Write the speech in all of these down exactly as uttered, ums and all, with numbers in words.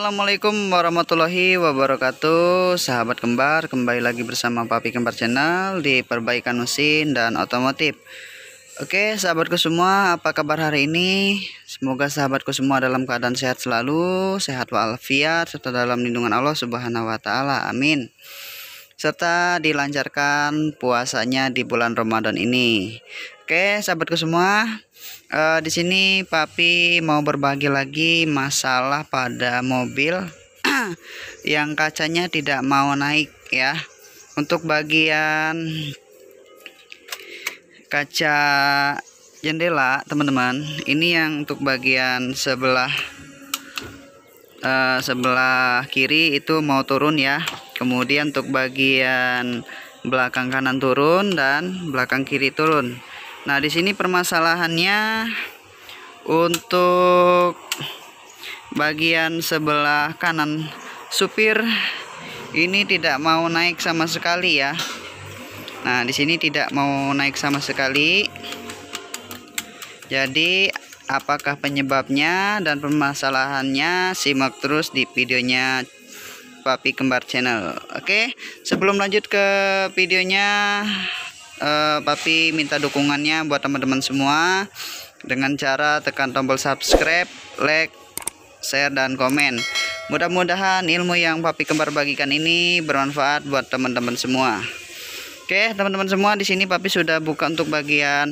Assalamualaikum warahmatullahi wabarakatuh. Sahabat kembar, kembali lagi bersama Papi Kembar Channel di perbaikan mesin dan otomotif. Oke sahabatku semua, apa kabar hari ini? Semoga sahabatku semua dalam keadaan sehat selalu, sehat walafiat, serta dalam lindungan Allah Subhanahu wa Ta'ala. Amin. Serta dilancarkan puasanya di bulan Ramadan ini. Oke sahabatku semua, Uh, di sini Papi mau berbagi lagi masalah pada mobil yang kacanya tidak mau naik ya. Untuk bagian kaca jendela teman-teman, ini yang untuk bagian sebelah uh, sebelah kiri itu mau turun ya. Kemudian untuk bagian belakang kanan turun dan belakang kiri turun. Nah, di sini permasalahannya untuk bagian sebelah kanan supir ini tidak mau naik sama sekali ya. Nah, di sini tidak mau naik sama sekali. Jadi, apakah penyebabnya dan permasalahannya? Simak terus di videonya Papi Kembar Channel. Oke, sebelum lanjut ke videonya, Uh, Papi minta dukungannya buat teman-teman semua dengan cara tekan tombol subscribe, like, share, dan komen. Mudah-mudahan ilmu yang Papi Kembar bagikan ini bermanfaat buat teman-teman semua. Oke teman-teman semua, di sini Papi sudah buka untuk bagian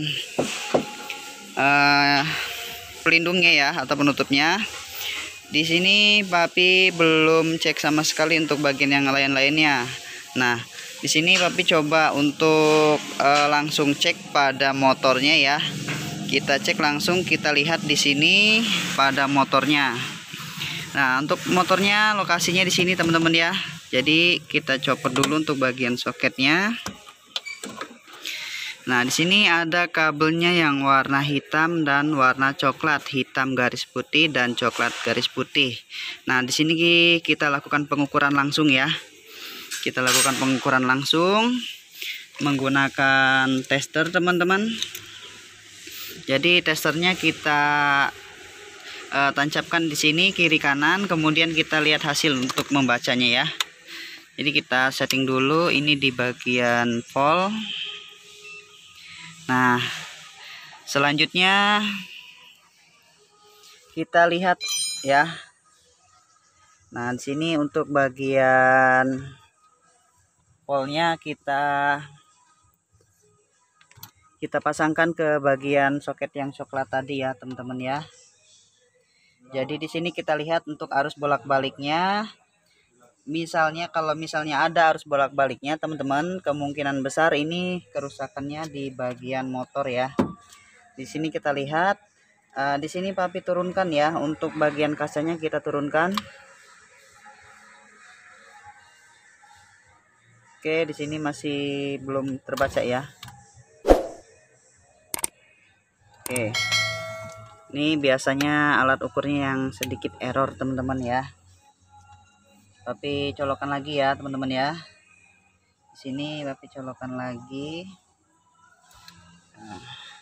uh, pelindungnya ya atau penutupnya. Di sini Papi belum cek sama sekali untuk bagian yang lain-lainnya. Nah, di sini Papi coba untuk uh, langsung cek pada motornya ya. Kita cek langsung, kita lihat di sini pada motornya. Nah, untuk motornya lokasinya di sini teman-teman ya. Jadi kita copot dulu untuk bagian soketnya. Nah, di sini ada kabelnya yang warna hitam dan warna coklat, hitam garis putih dan coklat garis putih. Nah, di sini kita lakukan pengukuran langsung ya. Kita lakukan pengukuran langsung menggunakan tester teman-teman. Jadi testernya kita uh, tancapkan di sini kiri kanan, kemudian kita lihat hasil untuk membacanya ya. Jadi kita setting dulu ini di bagian volt. Nah, selanjutnya kita lihat ya. Nah, di sini untuk bagian polnya kita kita pasangkan ke bagian soket yang coklat tadi ya teman-teman ya. Jadi di sini kita lihat untuk arus bolak-baliknya. Misalnya kalau misalnya ada arus bolak-baliknya teman-teman, kemungkinan besar ini kerusakannya di bagian motor ya. Di sini kita lihat, uh, di sini Papi turunkan ya untuk bagian kacanya kita turunkan. Oke, di sini masih belum terbaca ya. Oke. Ini biasanya alat ukurnya yang sedikit error, teman-teman ya. Tapi colokan lagi ya, teman-teman ya. Di sini Papi colokan lagi. Nah.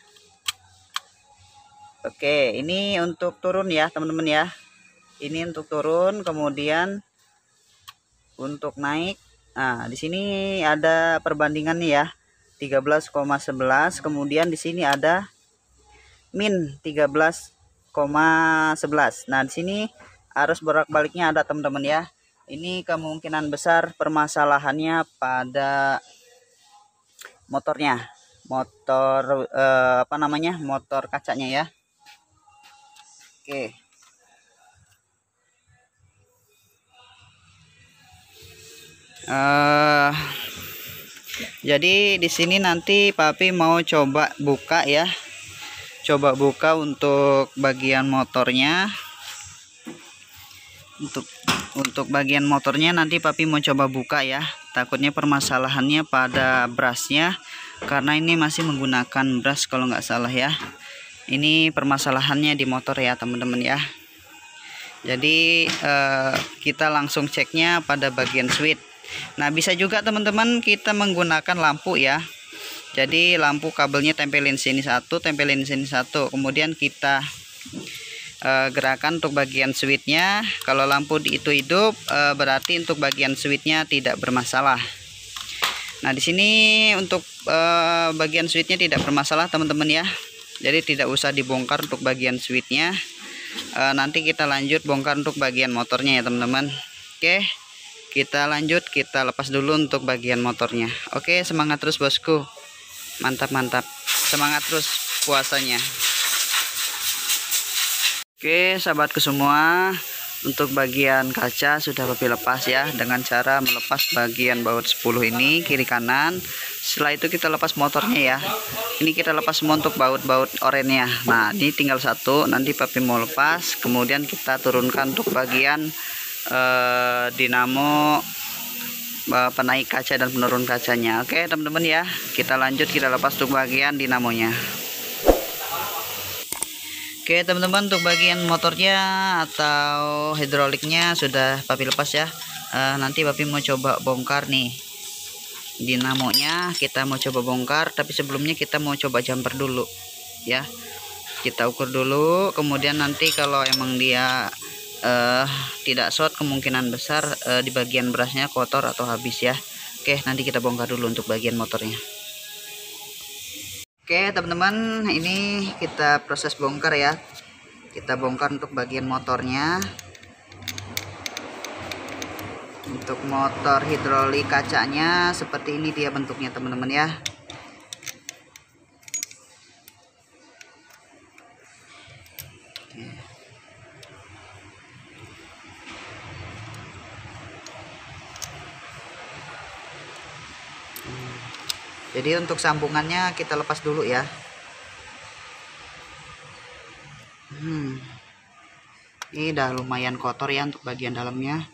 Oke, ini untuk turun ya, teman-teman ya. Ini untuk turun, kemudian untuk naik. Nah, di sini ada perbandingan nih ya, tiga belas koma sebelas, kemudian di sini ada min tiga belas koma sebelas. Nah, di sini arus bolak-baliknya ada teman-teman ya. Ini kemungkinan besar permasalahannya pada motornya. Motor eh, apa namanya? Motor kacanya ya. Oke. Uh, jadi di sini nanti Papi mau coba buka ya, coba buka untuk bagian motornya. Untuk untuk bagian motornya nanti Papi mau coba buka ya. Takutnya permasalahannya pada brusnya, karena ini masih menggunakan brush kalau nggak salah ya. Ini permasalahannya di motor ya teman-teman ya. Jadi uh, kita langsung ceknya pada bagian switch. Nah, bisa juga teman-teman kita menggunakan lampu ya. Jadi lampu kabelnya tempelin sini satu, tempelin sini satu. Kemudian kita uh, gerakan untuk bagian switchnya. Kalau lampu itu hidup, uh, berarti untuk bagian switchnya tidak bermasalah. Nah, di sini untuk uh, bagian switchnya tidak bermasalah teman-teman ya. Jadi tidak usah dibongkar untuk bagian switchnya. Uh, nanti kita lanjut bongkar untuk bagian motornya ya teman-teman. Oke, kita lanjut, kita lepas dulu untuk bagian motornya. Oke, semangat terus bosku. Mantap mantap, semangat terus puasanya. Oke sahabatku semua, untuk bagian kaca sudah papi lepas ya, dengan cara melepas bagian baut sepuluh ini kiri kanan. Setelah itu kita lepas motornya ya. Ini kita lepas semua untuk baut-baut orennya. Nah, ini tinggal satu, nanti papi mau lepas, kemudian kita turunkan untuk bagian eh, dinamo, penaik kaca dan penurun kacanya. Oke teman-teman ya, kita lanjut, kita lepas untuk bagian dinamonya. Oke teman-teman, untuk bagian motornya atau hidroliknya sudah papi lepas ya. E, nanti papi mau coba bongkar nih dinamonya, kita mau coba bongkar, tapi sebelumnya kita mau coba jumper dulu ya. Kita ukur dulu, kemudian nanti kalau emang dia Uh, tidak short, kemungkinan besar uh, di bagian berasnya kotor atau habis ya. Oke, nanti kita bongkar dulu untuk bagian motornya. Oke teman-teman, ini kita proses bongkar ya. Kita bongkar untuk bagian motornya. Untuk motor hidrolik kacanya seperti ini dia bentuknya teman-teman ya. Jadi untuk sambungannya kita lepas dulu ya. Hmm. Ini udah lumayan kotor ya untuk bagian dalamnya.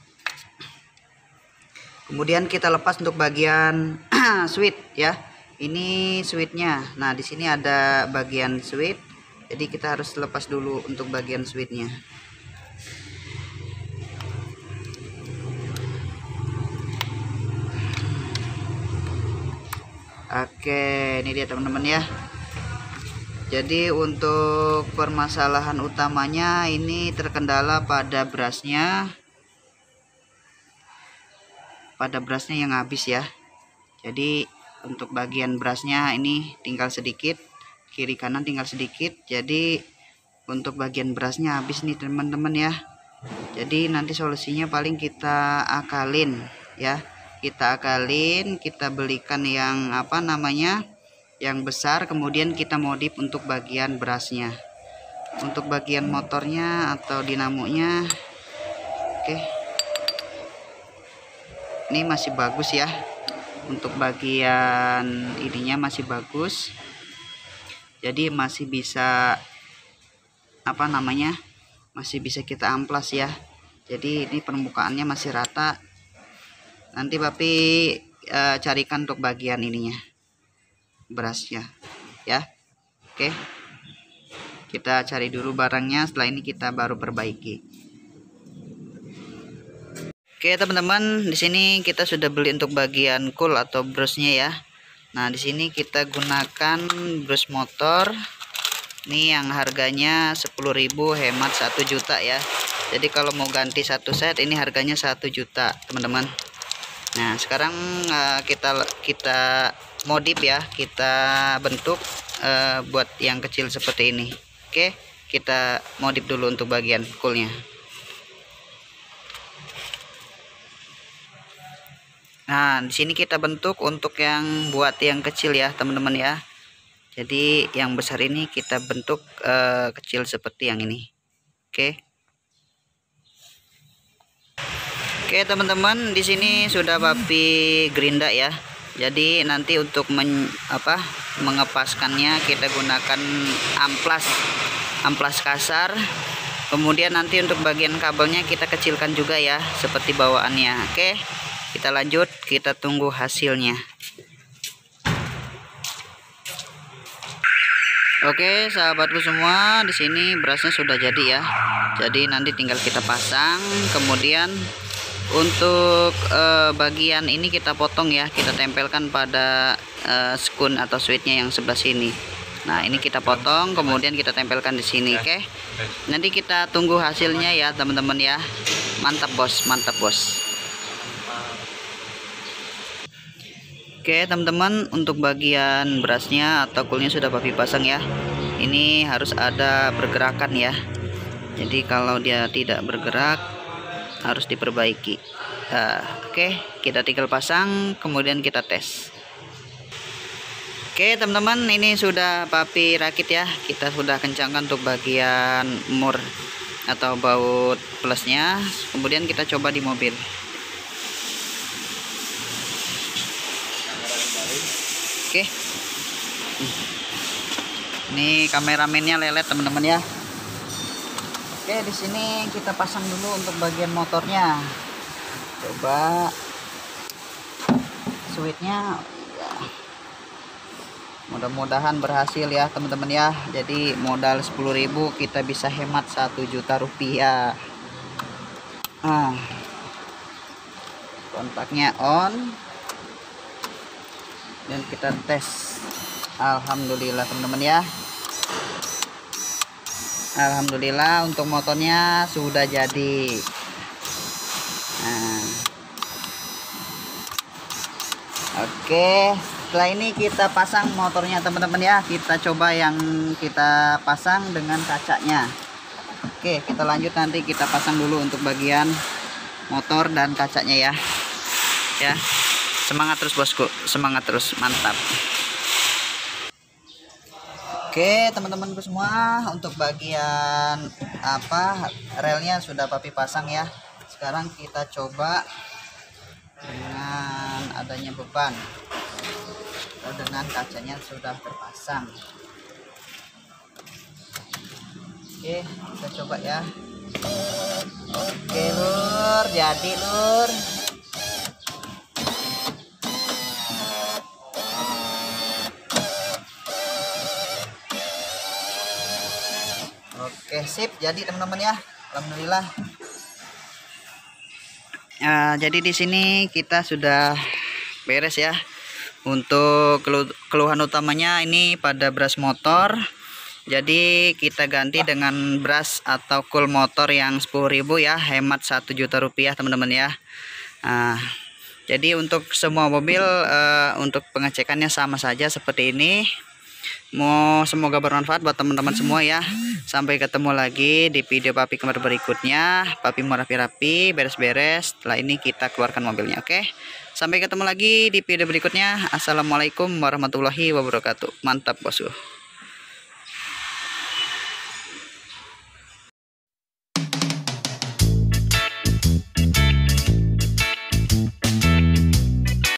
Kemudian kita lepas untuk bagian switch ya. Ini switchnya. Nah, di sini ada bagian switch. Jadi kita harus lepas dulu untuk bagian switchnya. Oke, ini dia teman-teman ya. Jadi untuk permasalahan utamanya ini terkendala pada brasnya, pada brasnya yang habis ya. Jadi untuk bagian brasnya ini tinggal sedikit, kiri kanan tinggal sedikit. Jadi untuk bagian brasnya habis nih teman-teman ya. Jadi nanti solusinya paling kita akalin ya. Kita akalin, kita belikan yang apa namanya yang besar, kemudian kita modif untuk bagian brasnya. Untuk bagian motornya atau dinamonya, oke, ini masih bagus ya. Untuk bagian ininya masih bagus, jadi masih bisa apa namanya masih bisa kita amplas ya. Jadi ini permukaannya masih rata. Nanti papi e, carikan untuk bagian ininya, brasnya ya. Oke, kita cari dulu barangnya, setelah ini kita baru perbaiki. Oke teman-teman, di sini kita sudah beli untuk bagian cool atau brusnya ya. Nah, di sini kita gunakan brus motor ini yang harganya sepuluh ribu, hemat satu juta ya. Jadi kalau mau ganti satu set ini harganya satu juta teman-teman. Nah, sekarang uh, kita kita modif ya, kita bentuk uh, buat yang kecil seperti ini. Oke, kita modif dulu untuk bagian coolnya. Nah, di sini kita bentuk untuk yang buat yang kecil ya, teman-teman ya. Jadi yang besar ini kita bentuk uh, kecil seperti yang ini. Oke. Oke teman-teman, di sini sudah papi gerinda ya. Jadi nanti untuk men, apa, mengepaskannya kita gunakan amplas, amplas kasar. Kemudian nanti untuk bagian kabelnya kita kecilkan juga ya, seperti bawaannya. Oke, kita lanjut, kita tunggu hasilnya. Oke sahabatku semua, di sini brasnya sudah jadi ya. Jadi nanti tinggal kita pasang, kemudian untuk uh, bagian ini kita potong ya, kita tempelkan pada uh, skun atau switchnya yang sebelah sini. Nah, ini kita potong, kemudian kita tempelkan di sini, oke. Nanti kita tunggu hasilnya ya, teman-teman ya. Mantap, Bos, mantap, Bos. Oke, teman-teman, untuk bagian berasnya atau kulnya sudah Papi pasang ya. Ini harus ada pergerakan ya. Jadi kalau dia tidak bergerak harus diperbaiki. Nah, oke, kita tinggal pasang, kemudian kita tes. Oke teman-teman, ini sudah Papi rakit ya. Kita sudah kencangkan untuk bagian mur atau baut plusnya. Kemudian kita coba di mobil. Oke, ini kameramennya lelet teman-teman ya. Oke, di sini kita pasang dulu untuk bagian motornya. Coba switchnya. Mudah-mudahan berhasil ya teman-teman ya. Jadi modal sepuluh ribu kita bisa hemat satu juta rupiah. Nah, kontaknya on dan kita tes. Alhamdulillah teman-teman ya. Alhamdulillah untuk motornya sudah jadi. Nah, oke, setelah ini kita pasang motornya teman-teman ya. Kita coba yang kita pasang dengan kacanya. Oke, kita lanjut nanti kita pasang dulu untuk bagian motor dan kacanya ya. Ya, semangat terus bosku, semangat terus, mantap. Oke teman-temanku semua, untuk bagian apa relnya sudah Papi pasang ya. Sekarang kita coba dengan adanya beban. Dengan kacanya sudah terpasang. Oke, kita coba ya. Oke lur, jadi lur. Oke sip, jadi teman-teman ya. Alhamdulillah. Nah, jadi di sini kita sudah beres ya. Untuk keluhan utamanya ini pada bras motor. Jadi kita ganti dengan bras atau cool motor yang sepuluh ribu ya, hemat satu juta rupiah teman-teman ya. Nah, jadi untuk semua mobil uh, untuk pengecekannya sama saja seperti ini. Mau semoga bermanfaat buat teman-teman semua ya. Sampai ketemu lagi di video Papi Kembar berikutnya. Papi mau rapi-rapi, beres-beres. Setelah ini kita keluarkan mobilnya, oke? Sampai ketemu lagi di video berikutnya. Assalamualaikum warahmatullahi wabarakatuh. Mantap bosku.